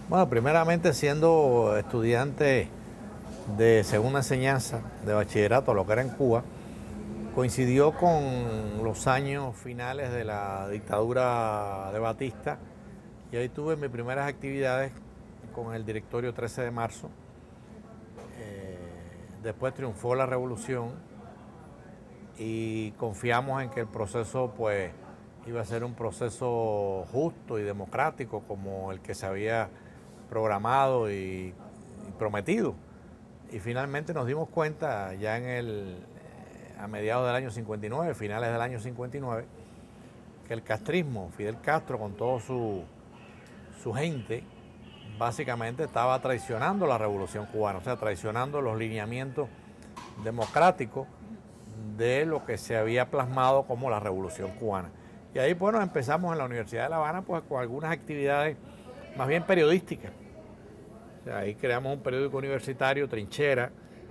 Bueno, primeramente siendo estudiante de segunda enseñanza de bachillerato, lo que era en Cuba, coincidió con los años finales de la dictadura de Batista y ahí tuve mis primeras actividades con el directorio 13 de marzo. Después triunfó la revolución y confiamos en que el proceso pues iba a ser un proceso justo y democrático como el que se había programado y prometido. Y finalmente nos dimos cuenta ya a mediados del año 59, finales del año 59, que el castrismo, Fidel Castro con toda su gente, básicamente estaba traicionando la revolución cubana, o sea, traicionando los lineamientos democráticos de lo que se había plasmado como la revolución cubana. Y ahí, bueno, empezamos en la Universidad de La Habana pues con algunas actividades más bien periodísticas. O sea, ahí creamos un periódico universitario, Trinchera,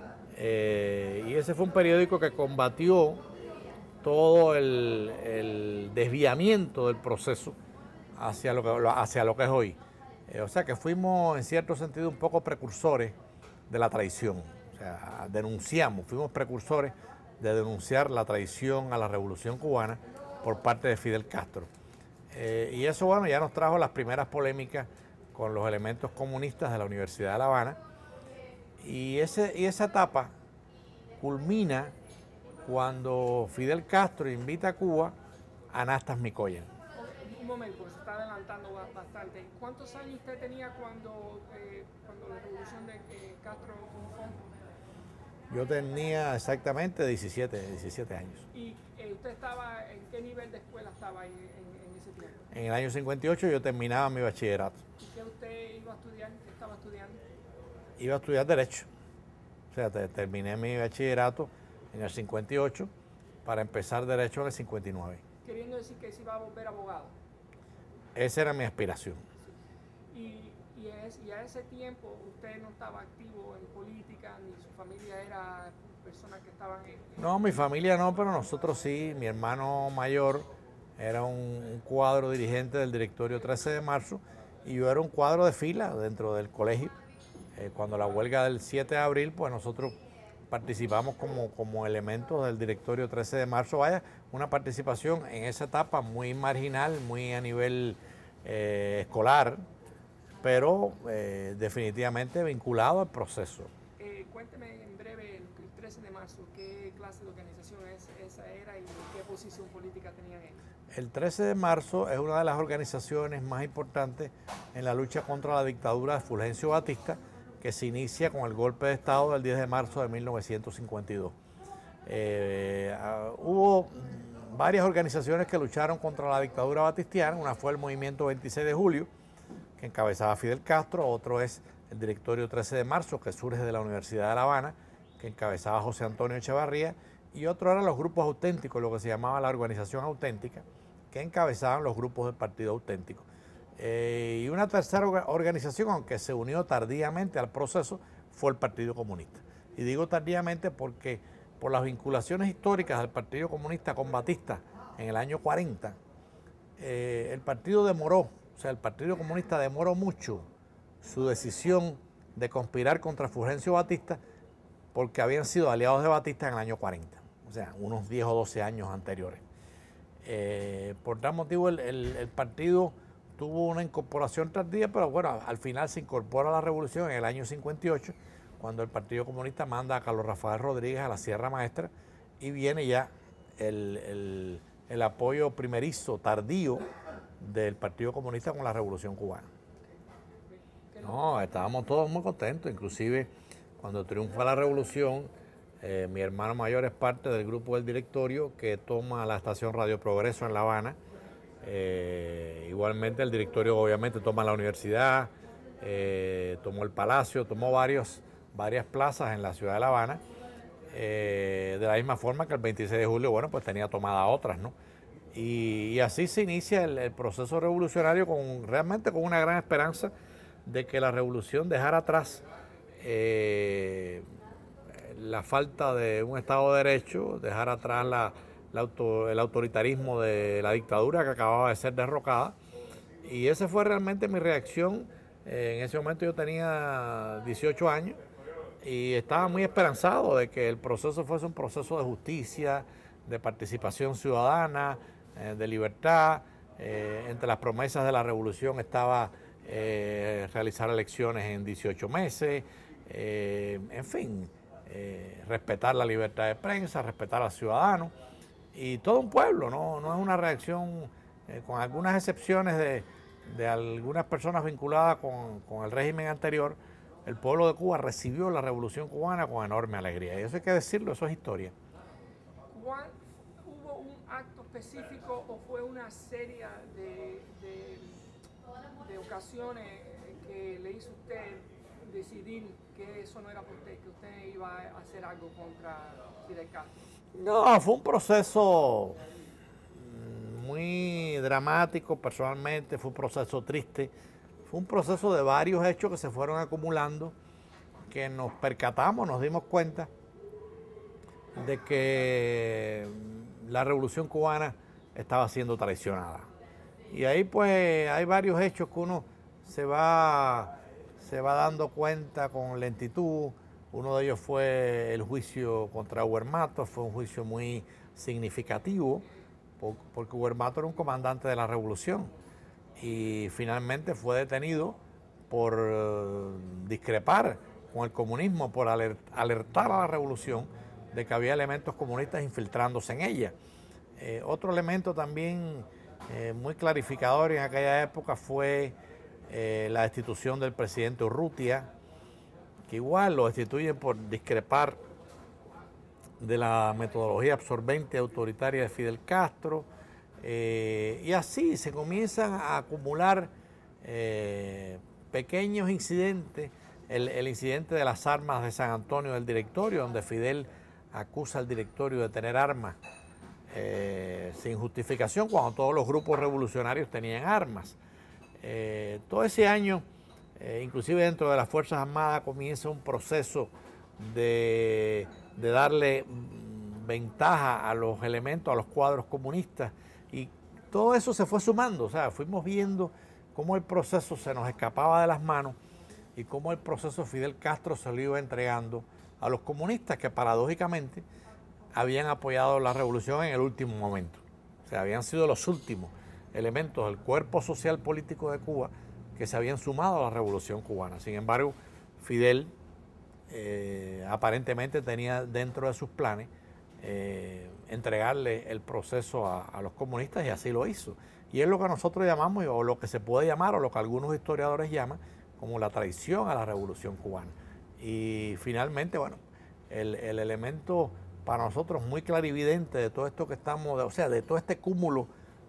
y ese fue un periódico que combatió todo el desviamiento del proceso hacia lo que es hoy. O sea que fuimos en cierto sentido un poco precursores de la traición. O sea, fuimos precursores de denunciar la traición a la revolución cubana por parte de Fidel Castro. Y eso, bueno, ya nos trajo las primeras polémicas con los elementos comunistas de la Universidad de La Habana. Y esa etapa culmina cuando Fidel Castro invita a Cuba a Anastas Mikoyan. Un momento, se está adelantando bastante. ¿Cuántos años usted tenía cuando la revolución de Castro triunfó? Yo tenía exactamente 17 años. ¿Y usted estaba, en qué nivel de escuela estaba ahí en ese tiempo? En el año 58 yo terminaba mi bachillerato. ¿Y qué usted iba a estudiar? ¿Qué estaba estudiando? Iba a estudiar Derecho. O sea, terminé mi bachillerato en el 58 para empezar Derecho en el 59. Queriendo decir que se iba a volver abogado. Esa era mi aspiración. Sí. Y a ese tiempo usted no estaba activo en política, ni su familia era personas que estaban en... No, mi familia no, pero nosotros sí. Mi hermano mayor era un cuadro dirigente del directorio 13 de marzo y yo era un cuadro de fila dentro del colegio. Cuando la huelga del 7 de abril, pues nosotros participamos como elementos del directorio 13 de marzo. Vaya, una participación en esa etapa muy marginal, muy a nivel escolar, pero definitivamente vinculado al proceso. Cuénteme en breve, el 13 de marzo, ¿qué clase de organización esa era y qué posición política tenían ellos? El 13 de marzo es una de las organizaciones más importantes en la lucha contra la dictadura de Fulgencio Batista, que se inicia con el golpe de Estado del 10 de marzo de 1952. Hubo varias organizaciones que lucharon contra la dictadura batistiana. Una fue el Movimiento 26 de Julio, que encabezaba Fidel Castro. Otro es el Directorio 13 de marzo, que surge de la Universidad de La Habana, que encabezaba José Antonio Echevarría. Y otro eran los grupos auténticos, lo que se llamaba la Organización Auténtica, que encabezaban los grupos del Partido Auténtico. Y una tercera organización, aunque se unió tardíamente al proceso, fue el Partido Comunista. Y digo tardíamente porque por las vinculaciones históricas del Partido Comunista con Batista en el año 40, el partido demoró, o sea, el Partido Comunista demoró mucho su decisión de conspirar contra Fulgencio Batista porque habían sido aliados de Batista en el año 40, o sea, unos 10 o 12 años anteriores. Por tal motivo el partido tuvo una incorporación tardía, pero bueno, al final se incorpora a la revolución en el año 58, cuando el Partido Comunista manda a Carlos Rafael Rodríguez a la Sierra Maestra y viene ya el apoyo primerizo, tardío, del Partido Comunista con la Revolución Cubana. No, estábamos todos muy contentos, inclusive cuando triunfa la revolución, mi hermano mayor es parte del grupo del directorio que toma la estación Radio Progreso en La Habana. Igualmente el directorio obviamente toma la universidad, tomó el Palacio, tomó varias plazas en la ciudad de La Habana, de la misma forma que el 26 de julio, bueno, pues tenía tomada otras, ¿no? Y así se inicia el proceso revolucionario realmente con una gran esperanza de que la revolución dejara atrás la falta de un Estado de Derecho, dejar atrás el autoritarismo de la dictadura que acababa de ser derrocada. Y esa fue realmente mi reacción En ese momento yo tenía 18 años y estaba muy esperanzado de que el proceso fuese un proceso de justicia, de participación ciudadana, de libertad. Entre las promesas de la revolución estaba realizar elecciones en 18 meses, en fin, respetar la libertad de prensa, respetar a los ciudadanos y todo un pueblo, no es una reacción, con algunas excepciones de algunas personas vinculadas con el régimen anterior. El pueblo de Cuba recibió la revolución cubana con enorme alegría, y eso hay que decirlo, eso es historia. ¿Hubo un acto específico o fue una serie de ocasiones que le hizo usted decidir que eso no era por usted, que usted iba a hacer algo contra Fidel Castro? No, fue un proceso muy dramático personalmente, fue un proceso triste, fue un proceso de varios hechos que se fueron acumulando, que nos percatamos, nos dimos cuenta de que la revolución cubana estaba siendo traicionada. Y ahí pues hay varios hechos que uno se va dando cuenta con lentitud. Uno de ellos fue el juicio contra Huermato, fue un juicio muy significativo, porque Huermato era un comandante de la revolución y finalmente fue detenido por discrepar con el comunismo, por alertar a la revolución de que había elementos comunistas infiltrándose en ella. Otro elemento también muy clarificador en aquella época fue la destitución del presidente Urrutia, que igual lo destituyen por discrepar de la metodología absorbente y autoritaria de Fidel Castro, y así se comienzan a acumular pequeños incidentes. El incidente de las armas de San Antonio del directorio, donde Fidel acusa al directorio de tener armas sin justificación, cuando todos los grupos revolucionarios tenían armas. Todo ese año, inclusive dentro de las Fuerzas Armadas, comienza un proceso de darle ventaja a los elementos, a los cuadros comunistas, y todo eso se fue sumando. O sea, fuimos viendo cómo el proceso se nos escapaba de las manos y cómo el proceso Fidel Castro se lo iba entregando a los comunistas, que paradójicamente habían apoyado la revolución en el último momento. O sea, habían sido los últimos elementos del cuerpo social político de Cuba que se habían sumado a la revolución cubana. Sin embargo, Fidel aparentemente tenía dentro de sus planes entregarle el proceso a los comunistas, y así lo hizo. Y es lo que nosotros llamamos, o lo que se puede llamar, o lo que algunos historiadores llaman, como la traición a la revolución cubana. Y finalmente, bueno, el elemento para nosotros muy clarividente de todo esto que estamos, o sea, de todo este cúmulo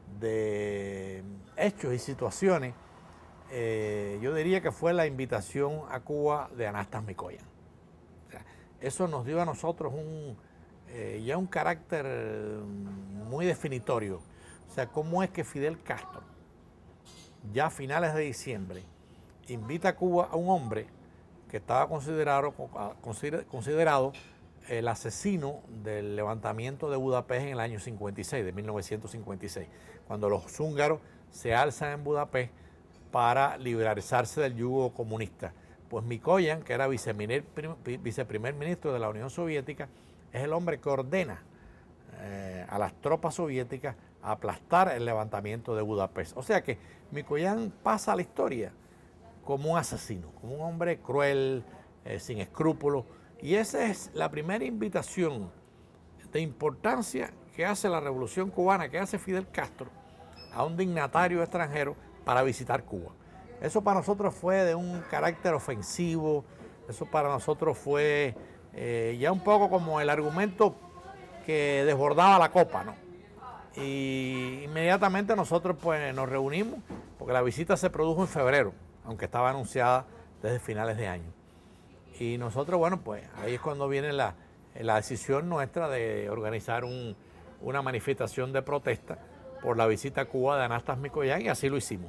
de hechos y situaciones, yo diría que fue la invitación a Cuba de Anastas Mikoyan. O sea, eso nos dio a nosotros ya un carácter muy definitorio. O sea, cómo es que Fidel Castro, ya a finales de diciembre, invita a Cuba a un hombre que estaba considerado el asesino del levantamiento de Budapest en el año 56, de 1956, cuando los húngaros se alzan en Budapest para liberalizarse del yugo comunista. Pues Mikoyan, que era viceprimer ministro de la Unión Soviética, es el hombre que ordena a las tropas soviéticas a aplastar el levantamiento de Budapest. O sea que Mikoyan pasa a la historia como un asesino, como un hombre cruel, sin escrúpulos. Y esa es la primera invitación de importancia que hace la Revolución Cubana, que hace Fidel Castro a un dignatario extranjero para visitar Cuba. Eso para nosotros fue de un carácter ofensivo, eso para nosotros fue ya un poco como el argumento que desbordaba la copa, ¿no? Y inmediatamente nosotros pues nos reunimos, porque la visita se produjo en febrero, aunque estaba anunciada desde finales de año. Y nosotros, bueno, pues ahí es cuando viene la decisión nuestra de organizar una manifestación de protesta por la visita a Cuba de Anastas Mikoyan, y así lo hicimos.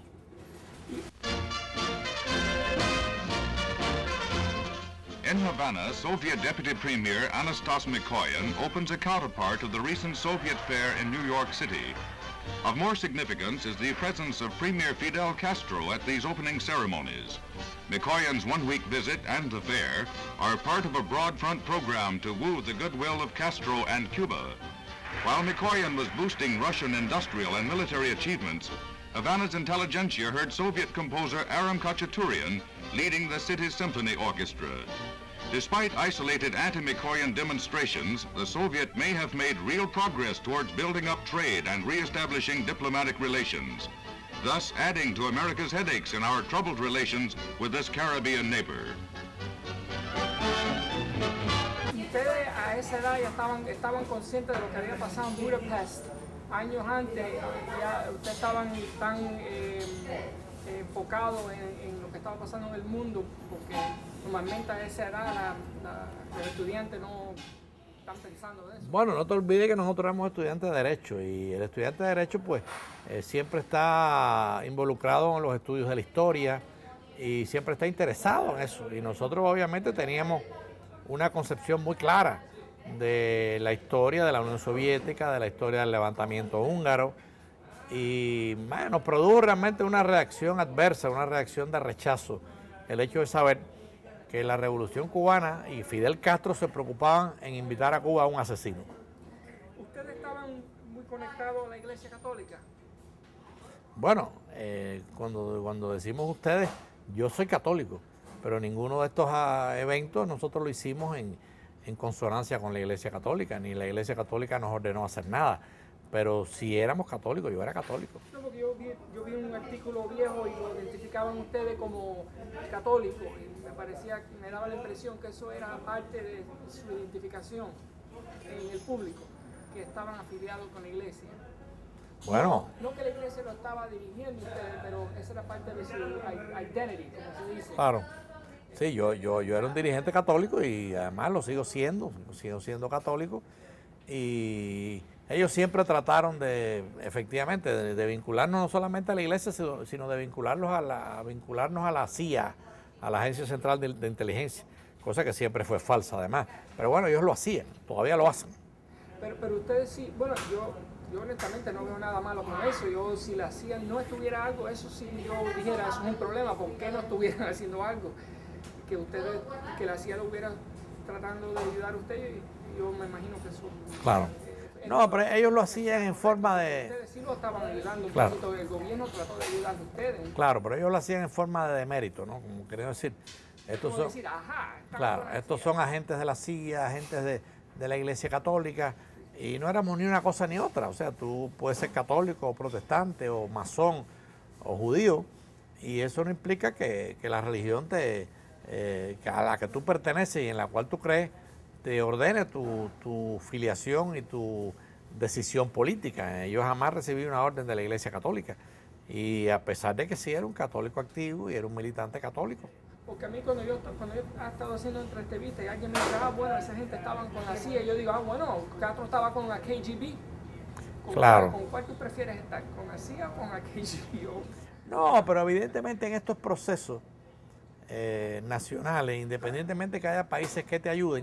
In Havana, Soviet Deputy Premier Anastas Mikoyan opens a counterpart of the recent Soviet fair in New York City. Of more significance is the presence of Premier Fidel Castro at these opening ceremonies. Mikoyan's one-week visit and the fair are part of a broad front program to woo the goodwill of Castro and Cuba. While Mikoyan was boosting Russian industrial and military achievements, Havana's intelligentsia heard Soviet composer Aram Khachaturian leading the city's symphony orchestra. Despite isolated anti-Mikoyan demonstrations, the Soviet may have made real progress towards building up trade and re-establishing diplomatic relations, thus adding to America's headaches in our troubled relations with this Caribbean neighbor. Ustedes a esa edad ya estaban conscientes de lo que había pasado en Budapest. Años antes ya ustedes estaban tan enfocados en lo que estaba pasando en el mundo, porque normalmente a esa edad los estudiantes no están pensando de eso. Bueno, no te olvides que nosotros éramos estudiantes de Derecho y el estudiante de Derecho pues siempre está involucrado en los estudios de la historia y siempre está interesado en eso. Y nosotros obviamente teníamos una concepción muy clara de la historia de la Unión Soviética, de la historia del levantamiento húngaro, y bueno, nos produjo realmente una reacción adversa, una reacción de rechazo, el hecho de saber que la Revolución Cubana y Fidel Castro se preocupaban en invitar a Cuba a un asesino. ¿Ustedes estaban muy conectados a la Iglesia Católica? Bueno, cuando decimos ustedes, yo soy católico, pero ninguno de estos eventos nosotros lo hicimos en consonancia con la Iglesia Católica, ni la Iglesia Católica nos ordenó hacer nada, pero si éramos católicos, yo era católico. No, porque yo vi un artículo viejo y lo identificaban ustedes como católicos y me daba la impresión que eso era parte de su identificación en el público, que estaban afiliados con la Iglesia. Bueno. No que la Iglesia lo estaba dirigiendo ustedes, pero esa era parte de su identity, como se dice. Claro. Sí, yo era un dirigente católico y además lo sigo siendo católico, y ellos siempre trataron efectivamente, de vincularnos no solamente a la iglesia, sino de vincularnos a la CIA, a la Agencia Central de Inteligencia, cosa que siempre fue falsa además. Pero bueno, ellos lo hacían, todavía lo hacen. Pero ustedes sí, bueno, yo honestamente no veo nada malo con eso. Yo, si la CIA no estuviera algo, eso sí yo dijera, eso es un problema, ¿por qué no estuvieran haciendo algo? Que la CIA lo hubiera tratando de ayudar a ustedes, yo me imagino que eso... Claro. No, pero ellos lo hacían en forma de... Ustedes sí lo estaban ayudando un claro. poquito, el gobierno trató de ayudar a ustedes. Claro, pero ellos lo hacían en forma de demérito, ¿no? Como quería decir, estos son... decir, ajá, claro, estos son agentes de la CIA, agentes de la Iglesia Católica, y no éramos ni una cosa ni otra. O sea, tú puedes ser católico o protestante o masón o judío, y eso no implica que la religión a la que tú perteneces y en la cual tú crees te ordene tu filiación y tu decisión política. Yo jamás recibí una orden de la Iglesia Católica, y a pesar de que sí era un católico activo y era un militante católico. Porque a mí cuando yo he estado haciendo entrevistas y alguien me dice, bueno, esa gente estaban con la CIA, yo digo, bueno, Castro estaba con la KGB. Claro. ¿Con cuál tú prefieres estar? ¿Con la CIA o con la KGB? No, pero evidentemente en estos procesos nacionales, independientemente que haya países que te ayuden,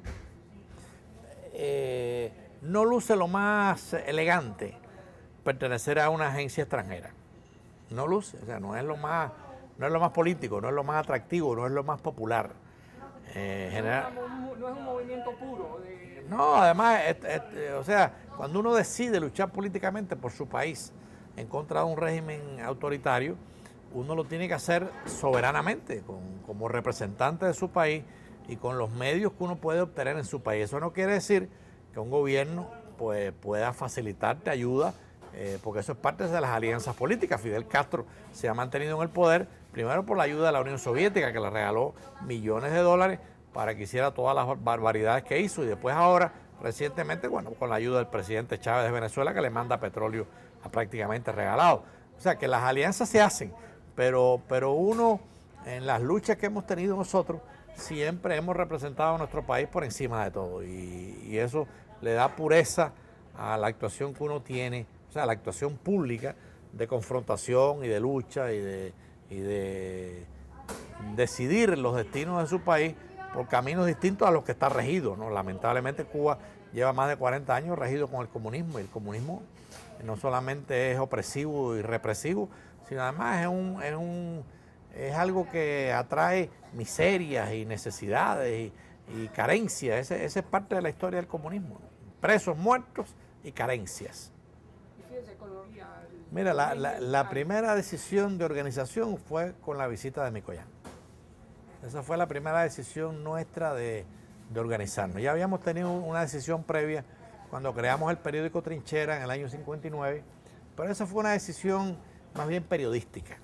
no luce lo más elegante pertenecer a una agencia extranjera. No luce, o sea, no es lo más político, no es lo más atractivo, no es lo más popular. No es un movimiento puro. No, además, o sea, cuando uno decide luchar políticamente por su país en contra de un régimen autoritario, uno lo tiene que hacer soberanamente, como representante de su país y con los medios que uno puede obtener en su país. Eso no quiere decir que un gobierno pues, pueda facilitarte ayuda, porque eso es parte de las alianzas políticas. Fidel Castro se ha mantenido en el poder, primero por la ayuda de la Unión Soviética, que le regaló millones de dólares para que hiciera todas las barbaridades que hizo, y después ahora, recientemente, bueno, con la ayuda del presidente Chávez de Venezuela, que le manda petróleo prácticamente regalado. O sea, que las alianzas se hacen, pero uno, en las luchas que hemos tenido nosotros, siempre hemos representado a nuestro país por encima de todo, y eso le da pureza a la actuación que uno tiene, o sea, la actuación pública de confrontación y de lucha y de decidir los destinos de su país por caminos distintos a los que está regido, ¿no? Lamentablemente Cuba lleva más de 40 años regido con el comunismo, y el comunismo no solamente es opresivo y represivo, sino además es algo que atrae miserias y necesidades y carencias. Esa es parte de la historia del comunismo. Presos, muertos y carencias. Mira, la primera decisión de organización fue con la visita de Mikoyan. Esa fue la primera decisión nuestra de organizarnos. Ya habíamos tenido una decisión previa cuando creamos el periódico Trinchera en el año 59, pero esa fue una decisión más bien periodística.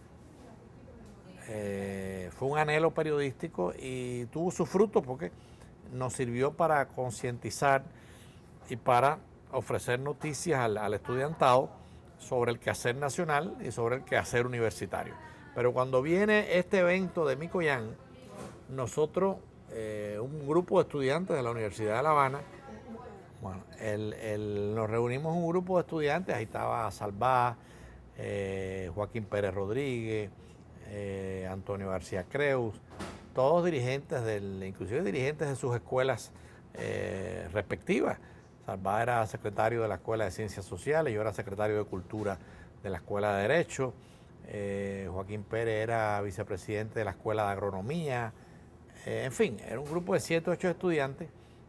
Fue un anhelo periodístico y tuvo su fruto porque nos sirvió para concientizar y para ofrecer noticias al estudiantado sobre el quehacer nacional y sobre el quehacer universitario. Pero cuando viene este evento de Mikoyan, nosotros, un grupo de estudiantes de la Universidad de La Habana, bueno, nos reunimos un grupo de estudiantes, ahí estaba Salvá, Joaquín Pérez Rodríguez, Antonio García Creus, todos dirigentes, inclusive dirigentes de sus escuelas respectivas. Salvá era secretario de la Escuela de Ciencias Sociales, yo era secretario de Cultura de la Escuela de Derecho, Joaquín Pérez era vicepresidente de la Escuela de Agronomía, en fin, era un grupo de 7 o 8 estudiantes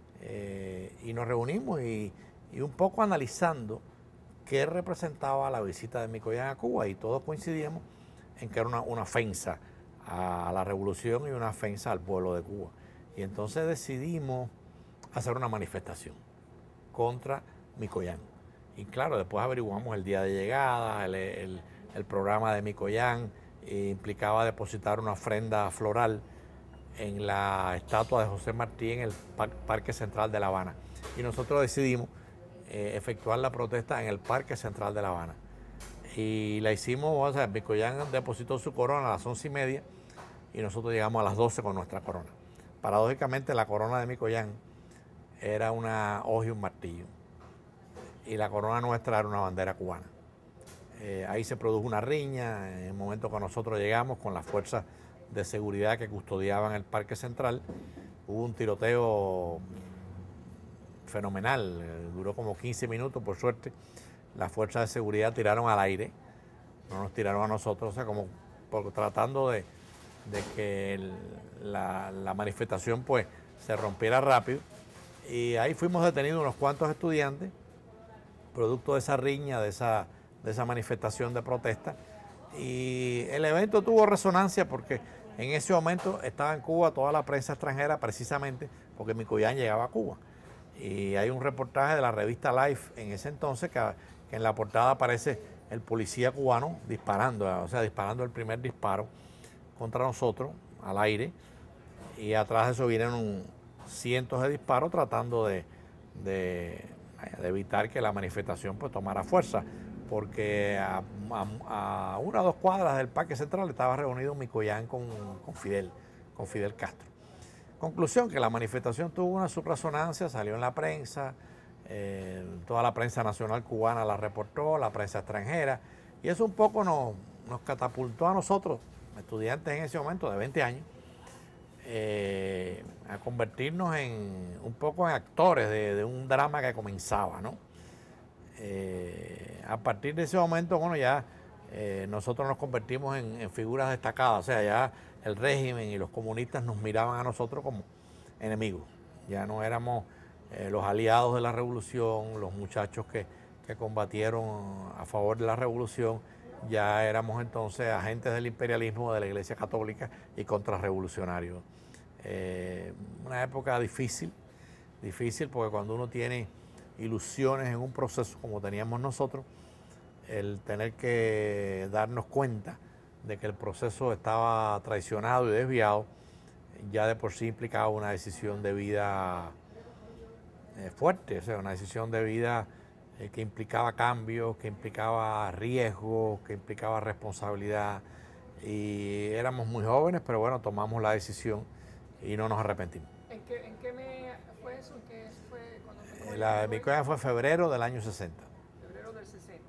y nos reunimos y un poco analizando qué representaba la visita de Mikoyan a Cuba y todos coincidíamos en que era una ofensa a la revolución y una ofensa al pueblo de Cuba. Y entonces decidimos hacer una manifestación contra Mikoyan. Y claro, después averiguamos el día de llegada, el programa de Mikoyan implicaba depositar una ofrenda floral en la estatua de José Martí en el Parque Central de La Habana. Y nosotros decidimos efectuar la protesta en el Parque Central de La Habana. Y la hicimos, o sea, Mikoyan depositó su corona a las 11:30 y nosotros llegamos a las 12 con nuestra corona. Paradójicamente, la corona de Mikoyan era una hoja y un martillo. Y la corona nuestra era una bandera cubana. Ahí se produjo una riña, en el momento que nosotros llegamos con las fuerzas de seguridad que custodiaban el Parque Central, hubo un tiroteo fenomenal, duró como 15 minutos, por suerte. Las fuerzas de seguridad tiraron al aire, no nos tiraron a nosotros, o sea, como tratando de que la manifestación pues se rompiera rápido. Y ahí fuimos detenidos unos cuantos estudiantes, producto de esa riña, de esa manifestación de protesta. Y el evento tuvo resonancia porque en ese momento estaba en Cuba toda la prensa extranjera, precisamente porque Mikoyan llegaba a Cuba. Y hay un reportaje de la revista Life en ese entonces que en la portada aparece el policía cubano disparando, o sea, disparando el primer disparo contra nosotros al aire. Y atrás de eso vienen cientos de disparos tratando de evitar que la manifestación pues tomara fuerza, porque a 1 o 2 cuadras del Parque Central estaba reunido Mikoyan con Fidel Castro. Conclusión, que la manifestación tuvo una subresonancia, salió en la prensa, toda la prensa nacional cubana la reportó, la prensa extranjera, y eso un poco nos catapultó a nosotros, estudiantes en ese momento de 20 años, a convertirnos un poco en actores de un drama que comenzaba, ¿no? A partir de ese momento, bueno, ya nosotros nos convertimos en figuras destacadas, o sea, ya el régimen y los comunistas nos miraban a nosotros como enemigos, ya no éramos los aliados de la revolución, los muchachos que combatieron a favor de la revolución, ya éramos entonces agentes del imperialismo de la Iglesia Católica y contrarrevolucionarios. Una época difícil porque cuando uno tiene ilusiones en un proceso como teníamos nosotros, el tener que darnos cuenta de que el proceso estaba traicionado y desviado, ya de por sí implicaba una decisión de vida fuerte, o sea, una decisión de vida que implicaba cambios, que implicaba riesgos, que implicaba responsabilidad. Y éramos muy jóvenes, pero bueno, tomamos la decisión y no nos arrepentimos. ¿En qué mes fue eso? ¿En qué fue cuando La de Mikoyan fue en febrero del año 60. Febrero del 60.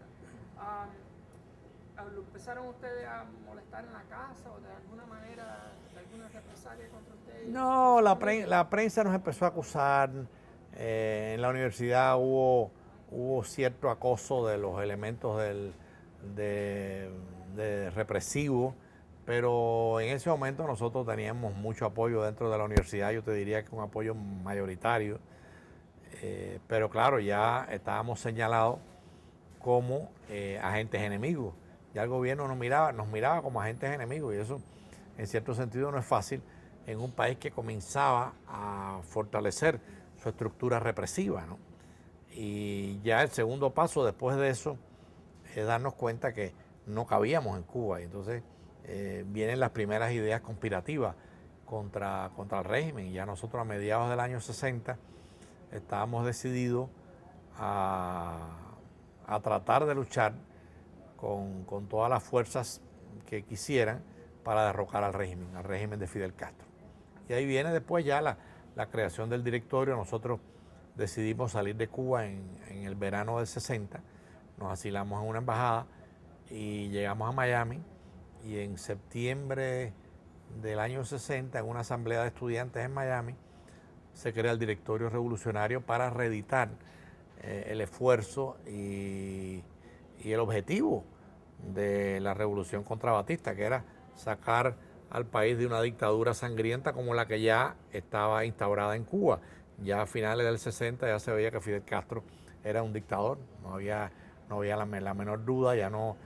¿Empezaron ustedes a molestar en la casa o de alguna manera, de alguna represalia contra ustedes? No, la prensa nos empezó a acusar. En la universidad hubo hubo cierto acoso de los elementos de represivo, pero en ese momento nosotros teníamos mucho apoyo dentro de la universidad, yo te diría que un apoyo mayoritario, pero claro, ya estábamos señalados como agentes enemigos. Ya el gobierno nos miraba como agentes enemigos, y eso en cierto sentido no es fácil en un país que comenzaba a fortalecer su estructura represiva, ¿no? Y ya el segundo paso después de eso es darnos cuenta que no cabíamos en Cuba, y entonces vienen las primeras ideas conspirativas contra el régimen. Y ya nosotros a mediados del año 60 estábamos decididos a tratar de luchar con todas las fuerzas que quisieran para derrocar al régimen de Fidel Castro. Y ahí viene después ya la creación del directorio. Nosotros decidimos salir de Cuba en el verano del 60, nos asilamos en una embajada y llegamos a Miami, y en septiembre del año 60, en una asamblea de estudiantes en Miami, se crea el directorio revolucionario para reeditar el esfuerzo y el objetivo de la revolución contra Batista, que era sacar al país de una dictadura sangrienta como la que ya estaba instaurada en Cuba. Ya a finales del 60 ya se veía que Fidel Castro era un dictador, no había la menor duda,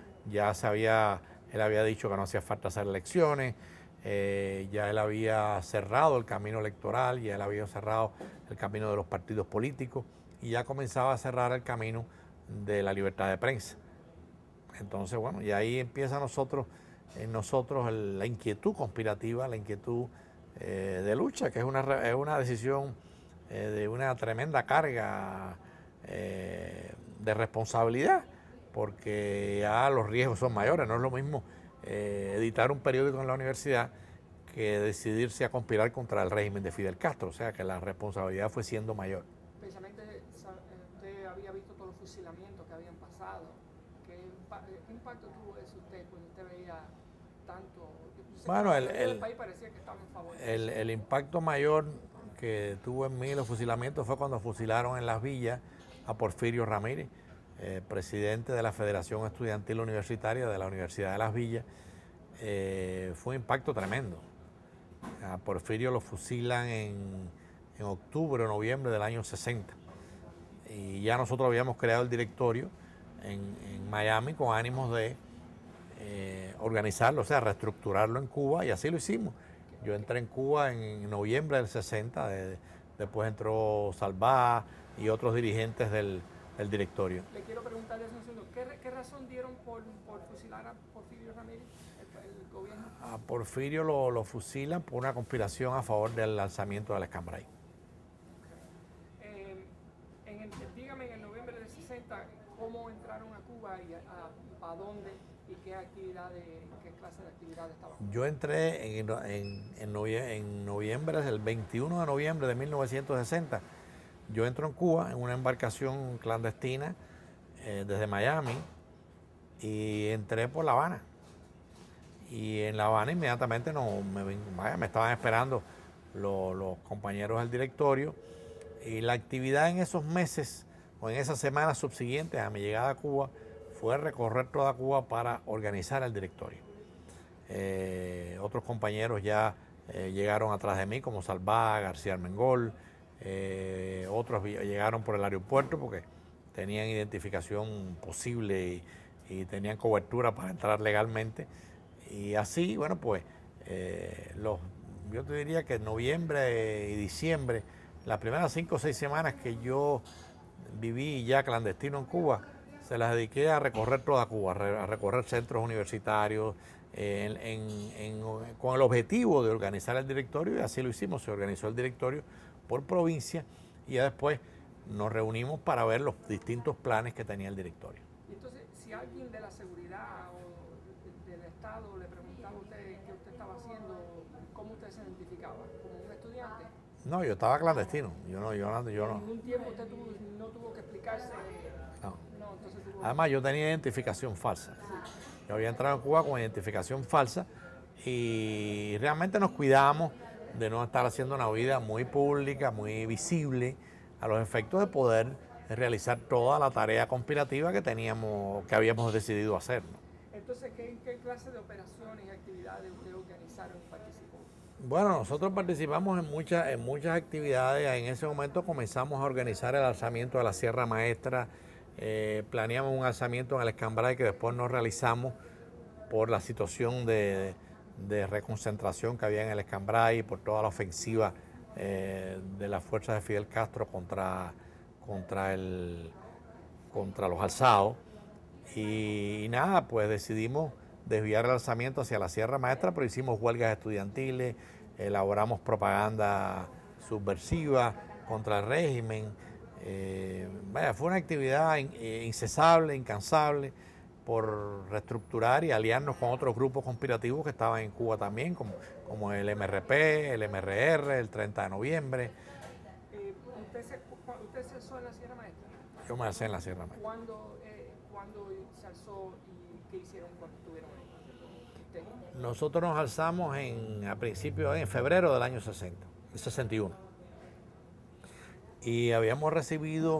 él había dicho que no hacía falta hacer elecciones, ya él había cerrado el camino electoral, ya él había cerrado el camino de los partidos políticos, y ya comenzaba a cerrar el camino de la libertad de prensa. Entonces, bueno, y ahí empieza en nosotros la inquietud conspirativa, la inquietud de lucha, que es una decisión de una tremenda carga de responsabilidad, porque ya los riesgos son mayores. No es lo mismo editar un periódico en la universidad que decidirse a conspirar contra el régimen de Fidel Castro, o sea que la responsabilidad fue siendo mayor. Precisamente usted había visto todos los fusilamientos que habían pasado. ¿Qué impacto tuvo eso usted cuando usted veía tanto? Bueno, el país parecía que estaba en favor. El impacto mayor que tuvo en mí los fusilamientos fue cuando fusilaron en Las Villas a Porfirio Ramírez, presidente de la Federación Estudiantil Universitaria de la Universidad de Las Villas. Fue un impacto tremendo. A Porfirio lo fusilan en octubre o noviembre del año 60. Y ya nosotros habíamos creado el directorio en Miami con ánimos de organizarlo, o sea, reestructurarlo en Cuba, y así lo hicimos. Yo entré en Cuba en noviembre del 60, después entró Salvá y otros dirigentes del directorio. Le quiero preguntarle eso, ¿qué razón dieron por fusilar a Porfirio Ramírez, el gobierno? A Porfirio lo fusilan por una conspiración a favor del lanzamiento del Escambray. Dígame, en el noviembre del 60, ¿cómo entraron a Cuba y a dónde y qué clase de actividades estaban? Yo entré en noviembre, el 21 de noviembre de 1960. Yo entro en Cuba en una embarcación clandestina desde Miami, y entré por La Habana. Y en La Habana inmediatamente me estaban esperando los compañeros del directorio, y la actividad en esos meses o en esas semanas subsiguientes a mi llegada a Cuba fue recorrer toda Cuba para organizar el directorio. Otros compañeros ya llegaron atrás de mí, como Salvá, García Armengol, otros llegaron por el aeropuerto porque tenían identificación posible y tenían cobertura para entrar legalmente. Y así, bueno, pues yo te diría que en noviembre y diciembre, las primeras 5 o 6 semanas que yo viví ya clandestino en Cuba, se las dediqué a recorrer toda Cuba, a recorrer centros universitarios, con el objetivo de organizar el directorio, y así lo hicimos. Se organizó el directorio por provincia, y ya después nos reunimos para ver los distintos planes que tenía el directorio. Y entonces, si alguien de la seguridad o del Estado le preguntaba a usted qué usted estaba haciendo, ¿cómo usted se identificaba? ¿Como un estudiante? No, yo estaba clandestino. Yo no. ¿En ningún tiempo usted no tuvo que explicarse? No. Entonces Además, yo tenía identificación falsa. Yo había entrado en Cuba con identificación falsa, y realmente nos cuidábamos de no estar haciendo una vida muy pública, muy visible, a los efectos de poder realizar toda la tarea conspirativa que habíamos decidido hacer, ¿no? Entonces, ¿qué clase de operaciones y actividades ustedes organizaron y participó? Bueno, nosotros participamos en muchas actividades. En ese momento comenzamos a organizar el alzamiento de la Sierra Maestra. Planeamos un alzamiento en el Escambray que después no realizamos por la situación de reconcentración que había en el Escambray, por toda la ofensiva de las fuerzas de Fidel Castro contra los alzados. Y nada, pues decidimos desviar el alzamiento hacia la Sierra Maestra, pero hicimos huelgas estudiantiles, elaboramos propaganda subversiva contra el régimen. Fue una actividad incesable, incansable, por reestructurar y aliarnos con otros grupos conspirativos que estaban en Cuba también, como el MRP, el MRR, el 30 de noviembre. ¿Usted se alzó en la Sierra Maestra? Yo me alcé en la Sierra Maestra. ¿Cuándo se alzó y qué hicieron cuando estuvieron ahí? Nosotros nos alzamos en febrero del año 61. Y habíamos recibido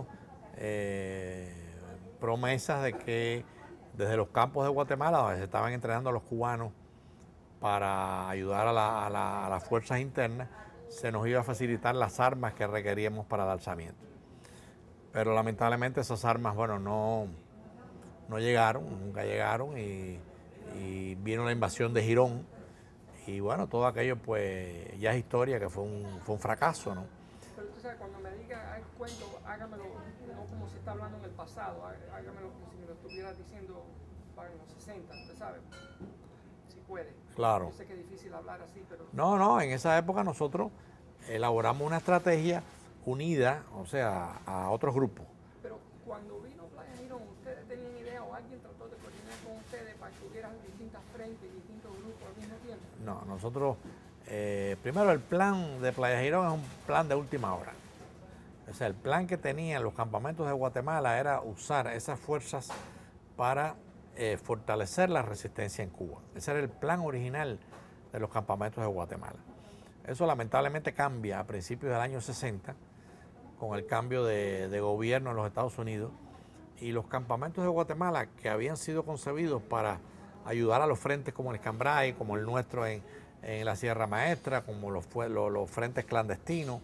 promesas de que desde los campos de Guatemala, donde se estaban entrenando a los cubanos para ayudar a las fuerzas internas, se nos iba a facilitar las armas que requeríamos para el alzamiento. Pero lamentablemente esas armas, no llegaron, nunca llegaron, y vino la invasión de Girón, y bueno, todo aquello pues ya es historia, que fue un fracaso, ¿no? Pero usted sabe, cuando me diga el cuento, hágamelo no como si está hablando en el pasado, hágamelo como si me lo estuviera diciendo para los 60, usted sabe, si puede. Claro. Yo sé que es difícil hablar así, pero... No, en esa época nosotros elaboramos una estrategia unida, o sea, a otros grupos. Pero cuando vino Playa Girón, ¿ustedes tenían idea o alguien trató de coordinar con ustedes para que hubieran distintas frentes, distintos grupos al mismo tiempo? No, nosotros, primero el plan de Playa Girón es un plan de última hora. O sea, el plan que tenían los campamentos de Guatemala era usar esas fuerzas para fortalecer la resistencia en Cuba. Ese era el plan original de los campamentos de Guatemala. Eso lamentablemente cambia a principios del año 60 con el cambio de gobierno en los Estados Unidos, y los campamentos de Guatemala, que habían sido concebidos para ayudar a los frentes como el Escambray, como el nuestro en la Sierra Maestra, como los frentes clandestinos,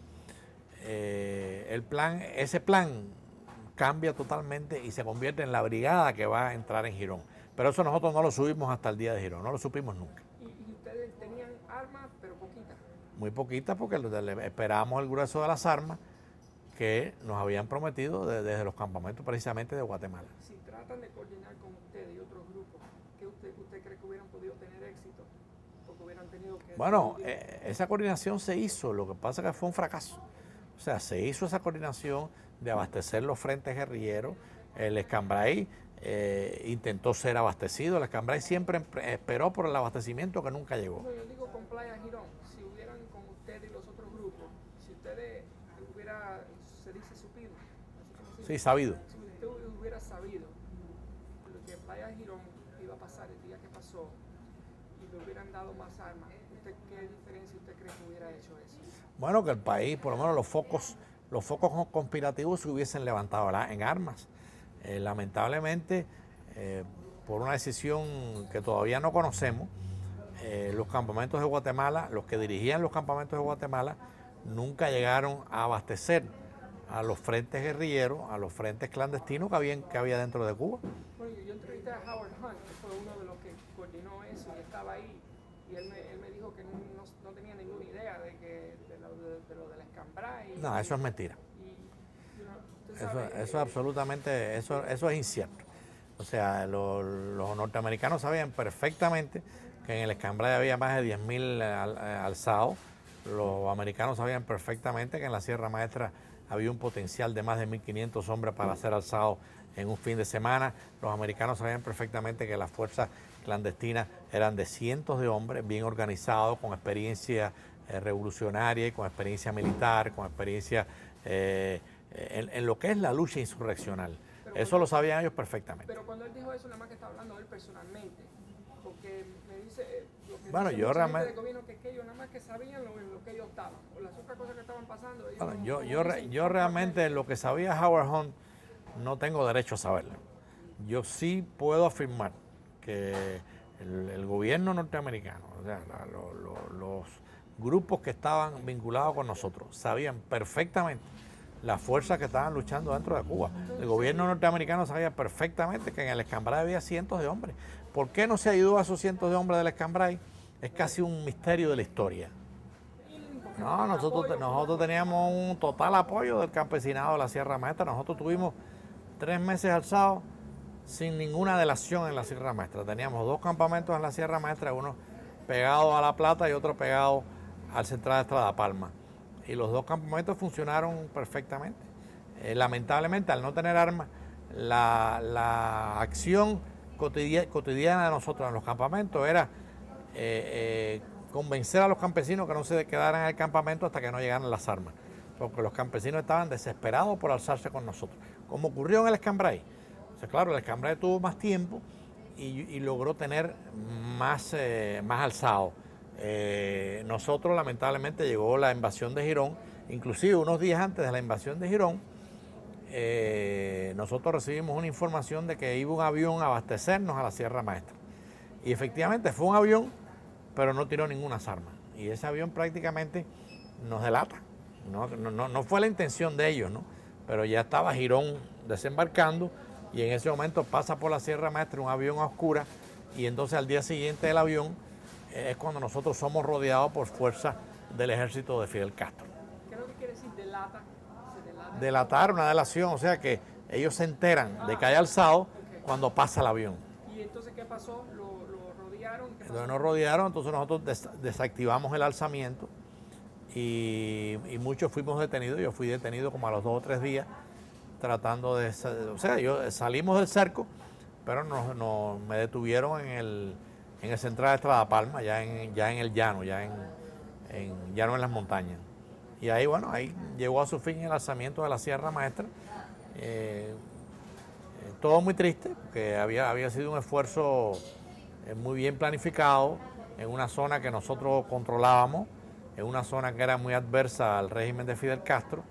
ese plan cambia totalmente y se convierte en la brigada que va a entrar en Girón. Pero eso nosotros no lo subimos hasta el día de Girón, no lo supimos nunca. ¿Y ustedes tenían armas, pero poquitas? Muy poquitas, porque esperábamos el grueso de las armas que nos habían prometido desde los campamentos precisamente de Guatemala. Si tratan de coordinar con ustedes y otros grupos, ¿qué usted cree que hubieran podido tener éxito? Porque hubieran tenido que... Bueno, esa coordinación se hizo, lo que pasa es que fue un fracaso. O sea, se hizo esa coordinación de abastecer los frentes guerrilleros. El Escambray intentó ser abastecido, el Escambray siempre esperó por el abastecimiento que nunca llegó. No, yo digo con Playa Girón, si hubieran con ustedes y los otros grupos, si ustedes hubiera, se dice supido, sí, sabido. Si usted hubiera sabido lo que Playa Girón iba a pasar el día que pasó y le hubieran dado más armas, ¿qué diferencia usted cree que hubiera hecho eso? Bueno, que el país, por lo menos los focos conspirativos se hubiesen levantado en armas. Lamentablemente, por una decisión que todavía no conocemos, los campamentos de Guatemala, los que dirigían los campamentos de Guatemala, nunca llegaron a abastecer a los frentes guerrilleros, a los frentes clandestinos que había dentro de Cuba. Bueno, yo entrevisté a Howard Hunt, que fue uno de los que coordinó eso y estaba ahí, y él me dijo que no tenía ninguna idea de lo del Escambray. No, eso es mentira. Eso es absolutamente, eso es incierto. O sea, los norteamericanos sabían perfectamente que en el Escambray había más de 10.000 alzados. Los americanos sabían perfectamente que en la Sierra Maestra había un potencial de más de 1.500 hombres para ser alzados en un fin de semana. Los americanos sabían perfectamente que las fuerzas clandestinas eran de cientos de hombres bien organizados, con experiencia revolucionaria y con experiencia militar, con experiencia en lo que es la lucha insurreccional. Eso lo sabían ellos perfectamente. Pero cuando él dijo eso, nada más que está hablando él personalmente, porque me dice lo que bueno, dice yo mucha gente realmente del gobierno, que ellos nada más que sabían lo que ellos estaban, o las otras cosas que estaban pasando. Bueno, yo realmente lo que sabía Howard Hunt no tengo derecho a saberlo. Yo sí puedo afirmar que el gobierno norteamericano, o sea, los grupos que estaban vinculados con nosotros, sabían perfectamente las fuerzas que estaban luchando dentro de Cuba. El gobierno norteamericano sabía perfectamente que en el Escambray había cientos de hombres. ¿Por qué no se ayudó a esos cientos de hombres del Escambray? Es casi un misterio de la historia. No, nosotros teníamos un total apoyo del campesinado de la Sierra Maestra. Nosotros tuvimos 3 meses alzados sin ninguna delación en la Sierra Maestra. Teníamos 2 campamentos en la Sierra Maestra, uno pegado a La Plata y otro pegado al Central de Estrada Palma. Y los 2 campamentos funcionaron perfectamente. Lamentablemente, al no tener armas, la acción cotidiana de nosotros en los campamentos era convencer a los campesinos que no se quedaran en el campamento hasta que no llegaran las armas, porque los campesinos estaban desesperados por alzarse con nosotros, como ocurrió en el Escambray. O sea, claro, el Escambray tuvo más tiempo y logró tener más alzado. Nosotros, lamentablemente, llegó la invasión de Girón, inclusive unos días antes de la invasión de Girón, nosotros recibimos una información de que iba un avión a abastecernos a la Sierra Maestra. Y efectivamente fue un avión, pero no tiró ninguna armas. Y ese avión prácticamente nos delata. No fue la intención de ellos, ¿no? Pero ya estaba Girón desembarcando y en ese momento pasa por la Sierra Maestra un avión a oscuras y entonces al día siguiente del avión es cuando nosotros somos rodeados por fuerzas del ejército de Fidel Castro. ¿Qué es lo que quiere decir delata? Delatar, una delación, o sea que ellos se enteran de que hay alzado cuando pasa el avión. ¿Y entonces qué pasó? ¿Lo rodearon? Entonces nos rodearon, entonces nosotros desactivamos el alzamiento y muchos fuimos detenidos. Yo fui detenido como a los 2 o 3 días tratando de... O sea, salimos del cerco, pero me detuvieron en el Central de Estrada Palma, ya en el llano, ya en las montañas. Y ahí, bueno, ahí llegó a su fin el alzamiento de la Sierra Maestra. Todo muy triste, porque había sido un esfuerzo muy bien planificado en una zona que nosotros controlábamos, en una zona que era muy adversa al régimen de Fidel Castro.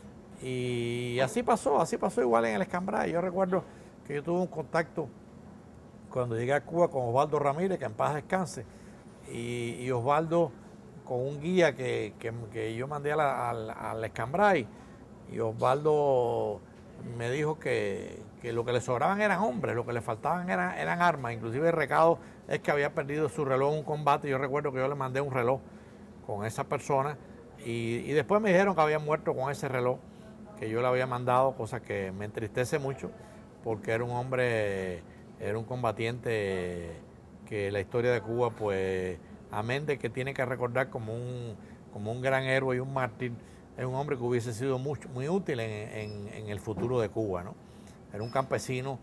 Y así pasó igual en el Escambray. Yo recuerdo que yo tuve un contacto cuando llegué a Cuba con Osvaldo Ramírez, que en paz descanse, y Osvaldo con un guía que yo mandé al Escambray, y Osvaldo me dijo que lo que le sobraban eran hombres, lo que le faltaban eran armas. Inclusive el recado es que había perdido su reloj en un combate. Yo recuerdo que yo le mandé un reloj con esa persona y después me dijeron que había muerto con ese reloj que yo le había mandado, cosa que me entristece mucho porque era un hombre, era un combatiente que la historia de Cuba, pues, amén de que tiene que recordar como un gran héroe y un mártir, es un hombre que hubiese sido muy útil en el futuro de Cuba, ¿no? Era un campesino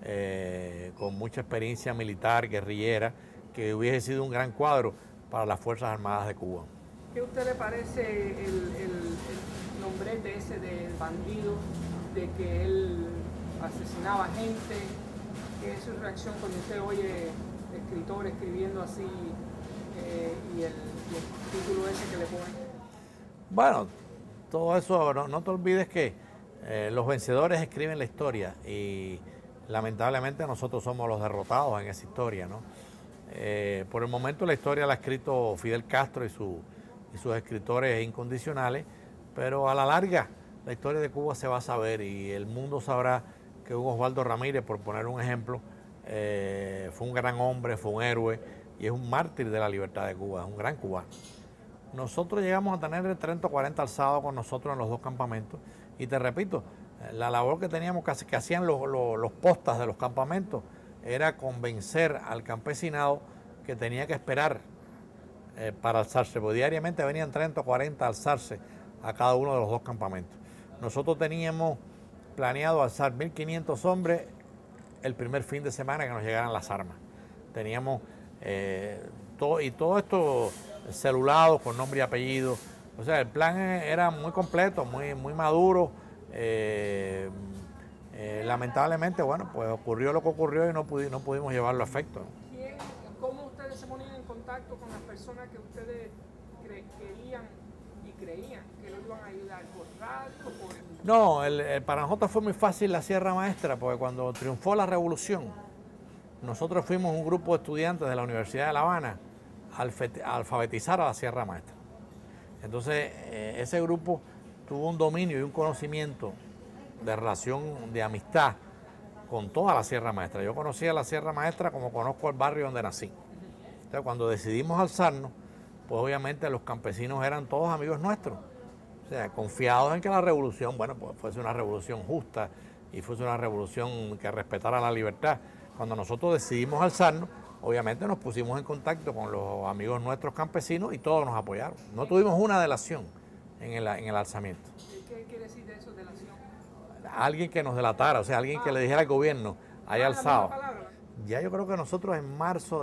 con mucha experiencia militar, guerrillera, que hubiese sido un gran cuadro para las Fuerzas Armadas de Cuba. ¿Qué a usted le parece el nombrete ese del bandido, de que él asesinaba gente? ¿Qué es su reacción cuando usted oye escritores escribiendo así y el título ese que le ponen? Bueno, todo eso, no te olvides que los vencedores escriben la historia y lamentablemente nosotros somos los derrotados en esa historia, ¿no? Por el momento la historia la ha escrito Fidel Castro y sus escritores incondicionales, pero a la larga la historia de Cuba se va a saber y el mundo sabrá que un Osvaldo Ramírez, por poner un ejemplo, fue un gran hombre, fue un héroe y es un mártir de la libertad de Cuba, es un gran cubano. Nosotros llegamos a tener 30 o 40 alzados con nosotros en los 2 campamentos y te repito, la labor que teníamos, que hacían los postas de los campamentos, era convencer al campesinado que tenía que esperar para alzarse, porque diariamente venían 30 o 40 a alzarse a cada uno de los 2 campamentos. Nosotros teníamos planeado alzar 1.500 hombres el primer fin de semana que nos llegaran las armas. Teníamos todo esto celulados con nombre y apellido. O sea, el plan era muy completo, muy maduro. Lamentablemente, bueno, pues ocurrió lo que ocurrió y no pudimos llevarlo a efecto. ¿Cómo ustedes se ponían en contacto con las personas que ustedes querían y creían que lo iban a ayudar por radio, por... No, para nosotros fue muy fácil la Sierra Maestra, porque cuando triunfó la revolución, nosotros fuimos un grupo de estudiantes de la Universidad de La Habana a alfabetizar a la Sierra Maestra. Entonces, ese grupo tuvo un dominio y un conocimiento de relación, de amistad con toda la Sierra Maestra. Yo conocía la Sierra Maestra como conozco el barrio donde nací. Entonces, cuando decidimos alzarnos, pues obviamente los campesinos eran todos amigos nuestros. O sea, confiados en que la revolución, bueno, pues fuese una revolución justa y fuese una revolución que respetara la libertad. Cuando nosotros decidimos alzarnos, obviamente nos pusimos en contacto con los amigos nuestros campesinos y todos nos apoyaron. No tuvimos una delación en el alzamiento. ¿Qué quiere decir de eso, delación? Alguien que nos delatara, o sea, alguien que le dijera al gobierno, hay alzado. Ya yo creo que nosotros en marzo,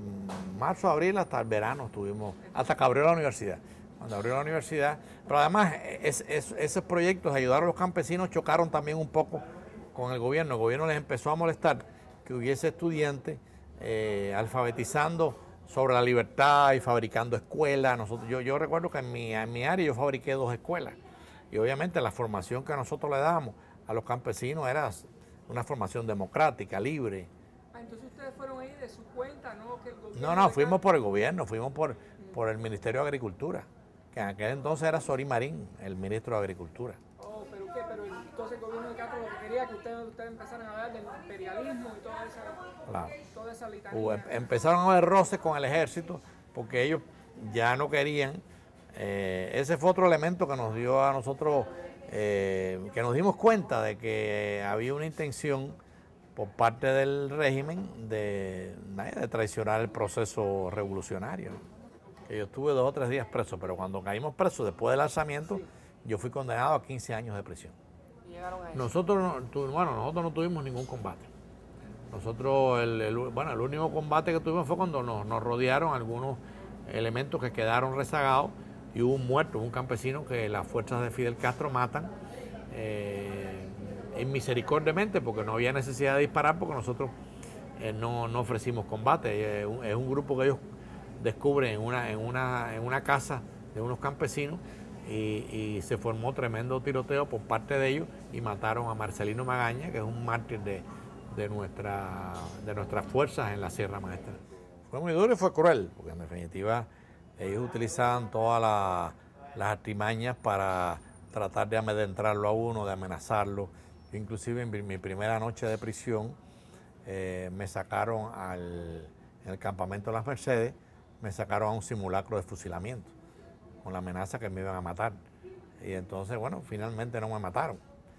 abril, hasta el verano estuvimos, hasta que abrió la universidad. Cuando abrió la universidad, pero además esos proyectos de ayudar a los campesinos chocaron también un poco con el gobierno les empezó a molestar que hubiese estudiantes alfabetizando sobre la libertad y fabricando escuelas. Yo recuerdo que en mi área yo fabriqué 2 escuelas y obviamente la formación que nosotros le damos a los campesinos era una formación democrática, libre. Entonces ustedes fueron ahí de su cuenta, ¿no? Que el gobierno No, fuimos por el gobierno, fuimos por el Ministerio de Agricultura, que en aquel entonces era Sorí Marín, el ministro de Agricultura. Oh, ¿pero qué? Pero entonces el gobierno de Castro lo que quería que ustedes empezaran a hablar del imperialismo y toda esa litanía. Empezaron a haber roces con el ejército porque ellos ya no querían. Ese fue otro elemento que nos dio a nosotros, que nos dimos cuenta de que había una intención por parte del régimen de traicionar el proceso revolucionario. Yo estuve 2 o 3 días preso, pero cuando caímos presos después del alzamiento, yo fui condenado a 15 años de prisión. ¿Llegaron ahí? Nosotros no tuvimos ningún combate. Nosotros, el único combate que tuvimos fue cuando nos rodearon algunos elementos que quedaron rezagados y hubo un muerto, un campesino que las fuerzas de Fidel Castro matan inmisericordiamente porque no había necesidad de disparar porque nosotros no ofrecimos combate. Es un grupo que ellos descubren en una casa de unos campesinos y se formó tremendo tiroteo por parte de ellos y mataron a Marcelino Magaña, que es un mártir de nuestras fuerzas en la Sierra Maestra. Fue muy duro y fue cruel, porque en definitiva ellos utilizaban todas las artimañas para tratar de amedrentarlo a uno, de amenazarlo. Yo, inclusive en mi primera noche de prisión me sacaron en el campamento de las Mercedes, me sacaron a un simulacro de fusilamiento con la amenaza que me iban a matar. Y entonces, bueno, finalmente no me mataron.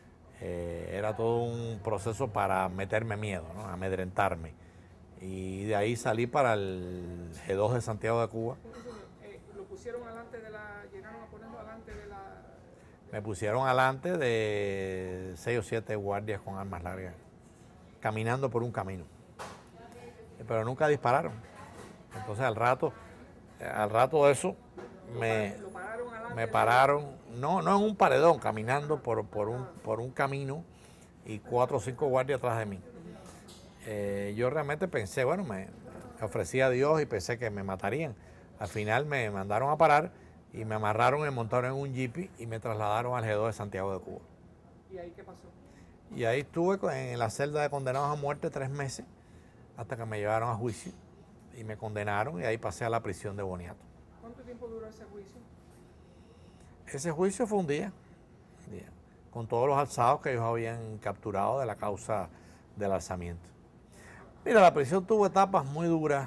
Era todo un proceso para meterme miedo, ¿no? Amedrentarme. Y de ahí salí para el G2 de Santiago de Cuba. ¿Lo pusieron adelante llegaron a ponerlo adelante de la...? Me pusieron adelante de 6 o 7 guardias con armas largas, caminando por un camino. Pero nunca dispararon. Entonces al rato de eso me pararon, no en un paredón, caminando por un camino y 4 o 5 guardias atrás de mí. Yo realmente pensé, bueno, me ofrecí a Dios y pensé que me matarían. Al final me mandaron a parar y me amarraron y me montaron en un jeep y me trasladaron al G2 de Santiago de Cuba. ¿Y ahí qué pasó? Y ahí estuve en la celda de condenados a muerte 3 meses hasta que me llevaron a juicio y me condenaron y ahí pasé a la prisión de Boniato. ¿Cuánto tiempo duró ese juicio? Ese juicio fue un día, con todos los alzados que ellos habían capturado de la causa del alzamiento. Mira, la prisión tuvo etapas muy duras,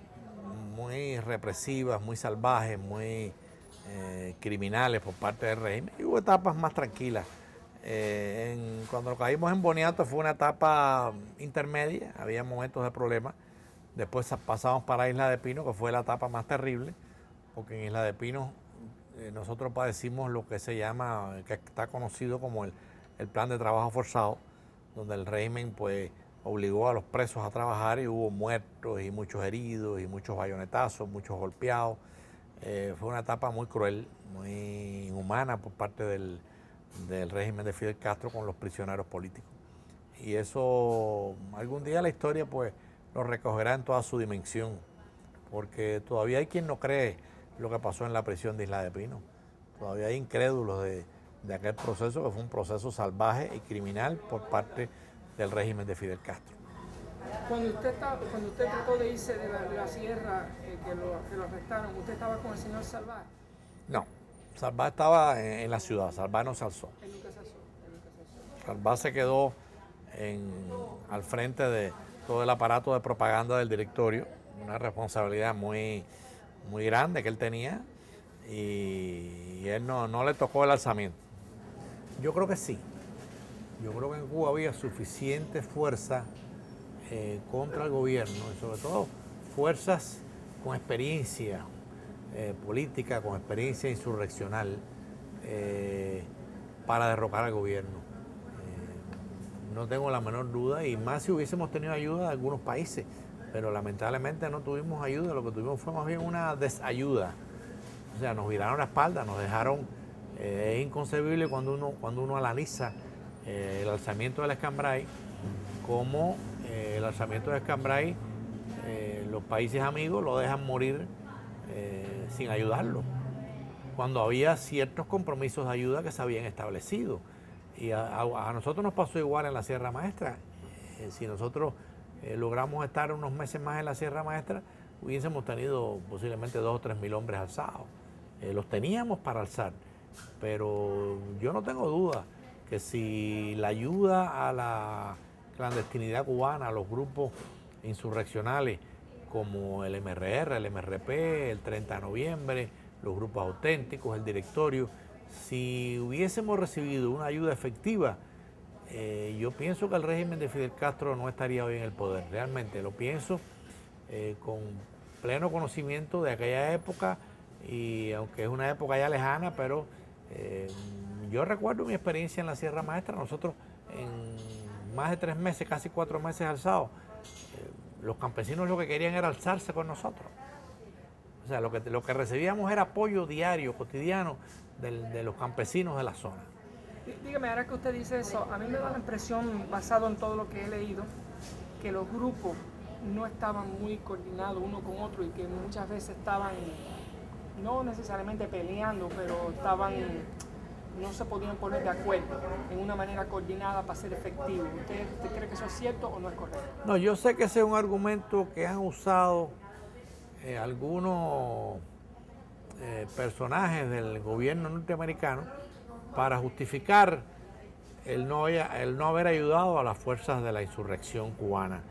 muy represivas, muy salvajes, muy criminales por parte del régimen, y hubo etapas más tranquilas. Cuando caímos en Boniato fue una etapa intermedia, había momentos de problemas. Después pasamos para Isla de Pino, que fue la etapa más terrible, porque en Isla de Pino nosotros padecimos lo que se llama, que está conocido como el plan de trabajo forzado, donde el régimen pues obligó a los presos a trabajar y hubo muertos y muchos heridos y muchos bayonetazos, muchos golpeados. Fue una etapa muy cruel, muy inhumana por parte del régimen de Fidel Castro con los prisioneros políticos. Y eso algún día la historia pues lo recogerá en toda su dimensión, porque todavía hay quien no cree lo que pasó en la prisión de Isla de Pino, todavía hay incrédulos de aquel proceso, que fue un proceso salvaje y criminal por parte del régimen de Fidel Castro. Cuando usted trató de irse de la sierra, que lo arrestaron, ¿usted estaba con el señor Salvat? No, Salvat estaba en la ciudad, Salvat no se alzó. Él nunca se alzó. Salvat se quedó al frente de todo el aparato de propaganda del directorio, una responsabilidad muy, muy grande que él tenía, y él no le tocó el alzamiento. Yo creo que sí. Yo creo que en Cuba había suficiente fuerza contra el gobierno, y sobre todo fuerzas con experiencia política, con experiencia insurreccional, para derrocar al gobierno. No tengo la menor duda, y más si hubiésemos tenido ayuda de algunos países, pero lamentablemente no tuvimos ayuda, lo que tuvimos fue más bien una desayuda. O sea, nos viraron la espalda, nos dejaron. Es inconcebible cuando uno analiza el alzamiento del Escambray, como el alzamiento del Escambray, los países amigos lo dejan morir sin ayudarlo, cuando había ciertos compromisos de ayuda que se habían establecido. Y a nosotros nos pasó igual en la Sierra Maestra. Si nosotros logramos estar unos meses más en la Sierra Maestra, hubiésemos tenido posiblemente 2.000 o 3.000 hombres alzados. Los teníamos para alzar, pero yo no tengo duda que si la ayuda a la clandestinidad cubana, a los grupos insurreccionales como el MRR, el MRP, el 30 de noviembre, los grupos auténticos, el directorio, si hubiésemos recibido una ayuda efectiva, yo pienso que el régimen de Fidel Castro no estaría hoy en el poder. Realmente lo pienso con pleno conocimiento de aquella época, y aunque es una época ya lejana, pero yo recuerdo mi experiencia en la Sierra Maestra. Nosotros en más de 3 meses, casi 4 meses alzados, los campesinos lo que querían era alzarse con nosotros. O sea, lo que recibíamos era apoyo diario, cotidiano, de los campesinos de la zona. Dígame, ahora que usted dice eso, a mí me da la impresión, basado en todo lo que he leído, que los grupos no estaban muy coordinados uno con otro, y que muchas veces estaban, no necesariamente peleando, pero no se podían poner de acuerdo en una manera coordinada para ser efectivo. ¿Usted cree que eso es cierto o no es correcto? No, yo sé que ese es un argumento que han usado algunos personajes del gobierno norteamericano para justificar el no haber ayudado a las fuerzas de la insurrección cubana.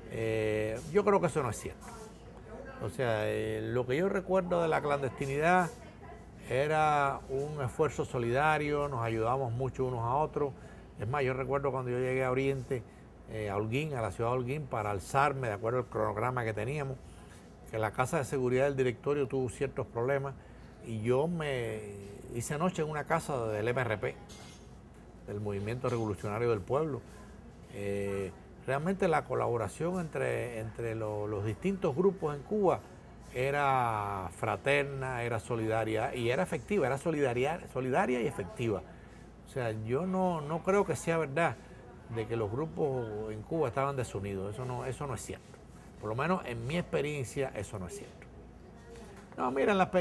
Yo creo que eso no es cierto. O sea, lo que yo recuerdo de la clandestinidad era un esfuerzo solidario, nos ayudábamos mucho unos a otros. Es más, yo recuerdo cuando yo llegué a Oriente, a Holguín, a la ciudad de Holguín, para alzarme, de acuerdo al cronograma que teníamos, que la Casa de Seguridad del Directorio tuvo ciertos problemas, y yo me hice noche en una casa del MRP, del Movimiento Revolucionario del Pueblo. Realmente la colaboración entre los distintos grupos en Cuba era fraterna, era solidaria y era efectiva, era solidaria y efectiva. O sea, yo no creo que sea verdad de que los grupos en Cuba estaban desunidos. Eso no es cierto. Por lo menos en mi experiencia eso no es cierto. No, mira, en la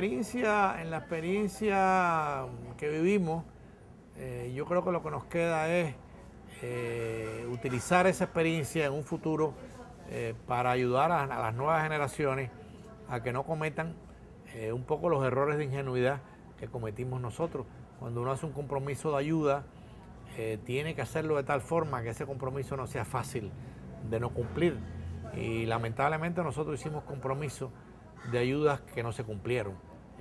experiencia que vivimos, yo creo que lo que nos queda es utilizar esa experiencia en un futuro para ayudar a las nuevas generaciones a que no cometan un poco los errores de ingenuidad que cometimos nosotros. Cuando uno hace un compromiso de ayuda, tiene que hacerlo de tal forma que ese compromiso no sea fácil de no cumplir. Y lamentablemente nosotros hicimos compromisos de ayudas que no se cumplieron.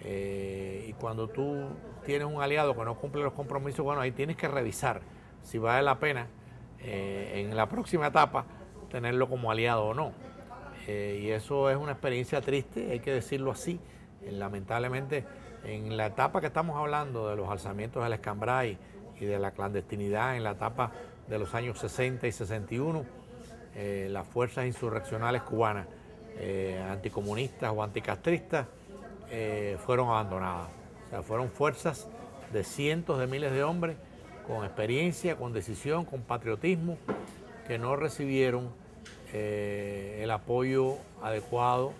Y cuando tú tienes un aliado que no cumple los compromisos, bueno, ahí tienes que revisar si vale la pena en la próxima etapa tenerlo como aliado o no. Y eso es una experiencia triste, hay que decirlo así. Lamentablemente, en la etapa que estamos hablando de los alzamientos del Escambray y de la clandestinidad, en la etapa de los años 60 y 61, las fuerzas insurreccionales cubanas, anticomunistas o anticastristas, fueron abandonadas. O sea, fueron fuerzas de cientos de miles de hombres con experiencia, con decisión, con patriotismo, que no recibieron el apoyo adecuado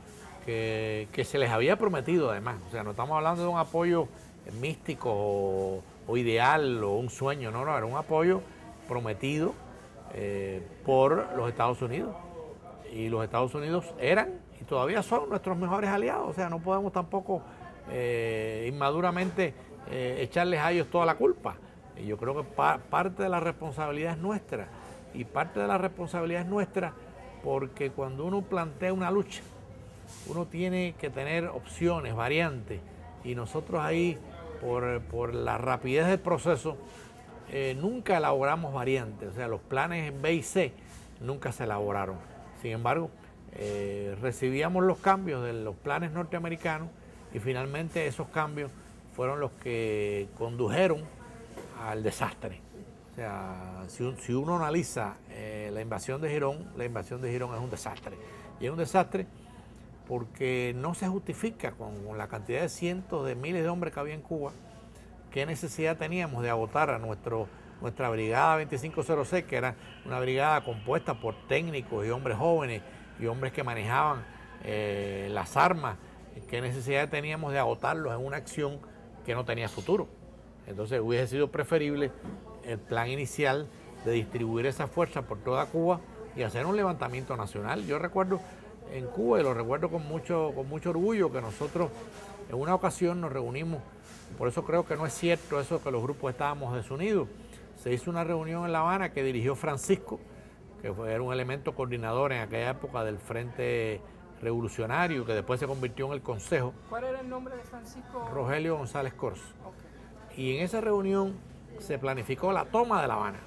que se les había prometido además. O sea, no estamos hablando de un apoyo místico o ideal o un sueño, no, era un apoyo prometido por los Estados Unidos. Y los Estados Unidos eran y todavía son nuestros mejores aliados. O sea, no podemos tampoco inmaduramente echarles a ellos toda la culpa. Y yo creo que parte de la responsabilidad es nuestra. Y parte de la responsabilidad es nuestra porque cuando uno plantea una lucha, uno tiene que tener opciones, variantes. Y nosotros ahí, por la rapidez del proceso, nunca elaboramos variantes. O sea, los planes B y C nunca se elaboraron. Sin embargo, recibíamos los cambios de los planes norteamericanos y finalmente esos cambios fueron los que condujeron al desastre. O sea, si uno analiza la invasión de Girón es un desastre. Y es un desastre porque no se justifica con la cantidad de cientos de miles de hombres que había en Cuba. ¿Qué necesidad teníamos de agotar a nuestra brigada 2506, que era una brigada compuesta por técnicos y hombres jóvenes y hombres que manejaban las armas? ¿Qué necesidad teníamos de agotarlos en una acción que no tenía futuro? Entonces hubiese sido preferible el plan inicial de distribuir esa fuerza por toda Cuba y hacer un levantamiento nacional. Yo recuerdo en Cuba, y lo recuerdo con mucho orgullo, que nosotros en una ocasión nos reunimos. Por eso creo que no es cierto eso que los grupos estábamos desunidos. Se hizo una reunión en La Habana que dirigió Francisco, que era un elemento coordinador en aquella época del Frente Revolucionario, que después se convirtió en el Consejo. ¿Cuál era el nombre de Francisco? Rogelio González Corzo. Okay. Y en esa reunión se planificó la toma de La Habana.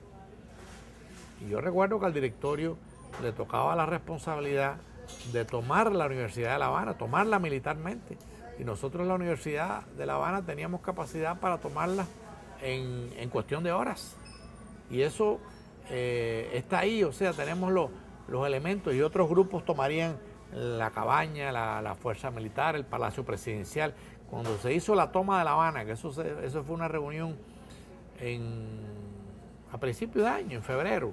Y yo recuerdo que al directorio le tocaba la responsabilidad de tomar la Universidad de La Habana, tomarla militarmente. Y nosotros en la Universidad de La Habana teníamos capacidad para tomarla en cuestión de horas. Y eso está ahí, o sea, tenemos los elementos, y otros grupos tomarían la cabaña, la fuerza militar, el Palacio Presidencial. Cuando se hizo la toma de La Habana, que eso fue una reunión a principios de año, en febrero,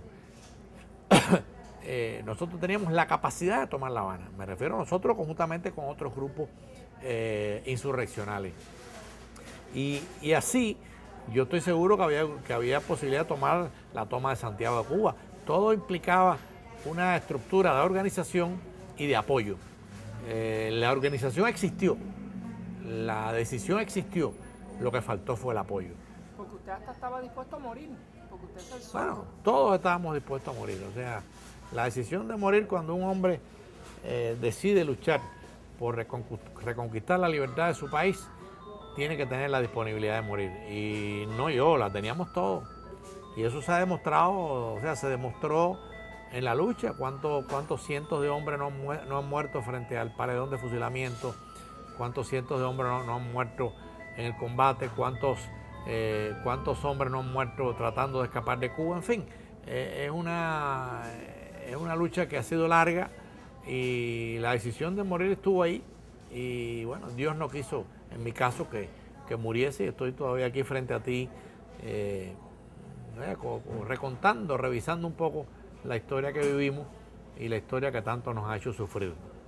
nosotros teníamos la capacidad de tomar La Habana. Me refiero a nosotros conjuntamente con otros grupos insurreccionales. Y así, yo estoy seguro que había posibilidad de tomar la toma de Santiago de Cuba. Todo implicaba una estructura de organización y de apoyo. La organización existió, la decisión existió, lo que faltó fue el apoyo. Porque usted hasta estaba dispuesto a morir, porque usted es el solo. Bueno, todos estábamos dispuestos a morir. O sea, la decisión de morir cuando un hombre decide luchar por reconquistar la libertad de su país, tiene que tener la disponibilidad de morir. Y no yo, la teníamos todos. Y eso se ha demostrado, o sea, se demostró en la lucha, cuántos cientos de hombres no han muerto frente al paredón de fusilamiento, cuántos cientos de hombres no han muerto en el combate, cuántos hombres no han muerto tratando de escapar de Cuba. En fin, es una lucha que ha sido larga y la decisión de morir estuvo ahí. Y bueno, Dios no quiso, en mi caso, que muriese. Estoy todavía aquí frente a ti, recontando, revisando un poco la historia que vivimos y la historia que tanto nos ha hecho sufrir.